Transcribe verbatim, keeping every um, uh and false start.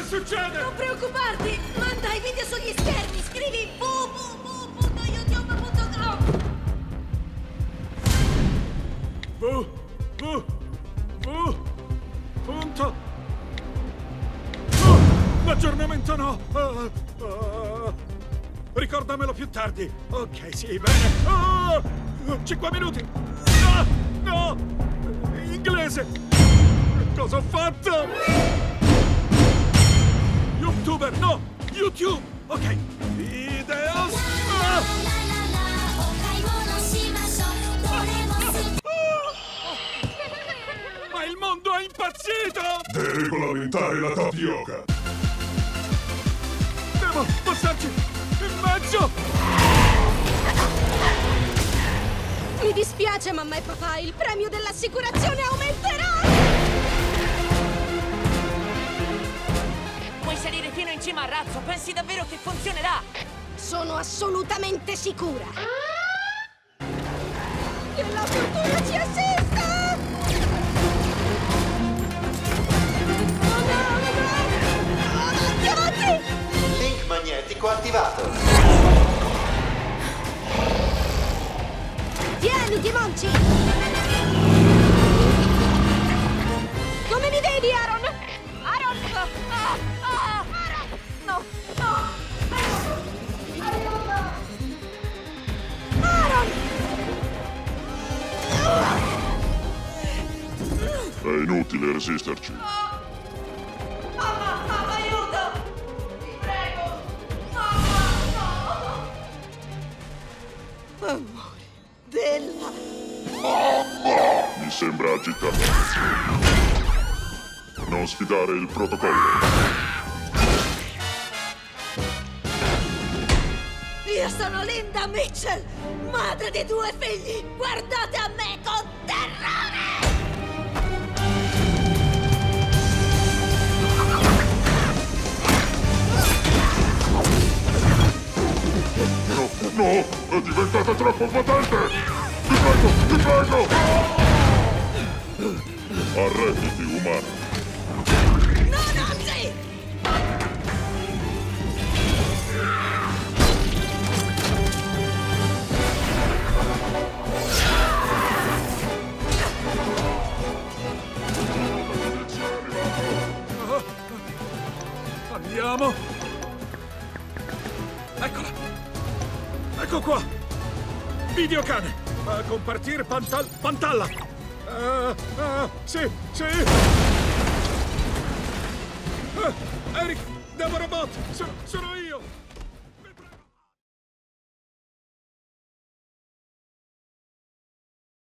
succede? Non preoccuparti! Manda i video sugli schermi! Scrivi w w w punto youtube punto com. W W W punto oh, l'aggiornamento no! Uh, uh, ricordamelo più tardi. Ok, sì, bene. Oh, cinque minuti. No, no! Inglese! Cosa ho fatto? YouTuber, no! YouTube! Ok. Videos! Ah! Ma il mondo è impazzito! Deregolamentare la tapioca! Devo passarci in mezzo! Mi dispiace, mamma e papà, il premio dell'assicurazione aumenterà! Puoi salire fino in cima al razzo, pensi davvero che funzionerà? Sono assolutamente sicura! Che la fortuna ci assista! Oh no, oh no! Avanti, avanti! Link magnetico attivato. Tieniti, Monci! Come mi vedi, Aaron? Aaron! Ah, ah, Aaron! No, no! Aaron! È inutile resisterci. Mamma, mamma, aiuto! Ti prego! Mamma, no! Amore della... Mi sembra agitato. Non sfidare il protocollo. Io sono Linda Mitchell, madre di due figli! Guardate a me con terrore! No, no, è diventata troppo potente! Ti prego, ti prego! Arrenditi, umano. No, Nazi! Andiamo! Eccola! Ecco qua! Videocane! Uh, compartire pantal... pantalla! Uh, uh, sì, sì! Uh, Eric! Deborah Bot! So, sono io!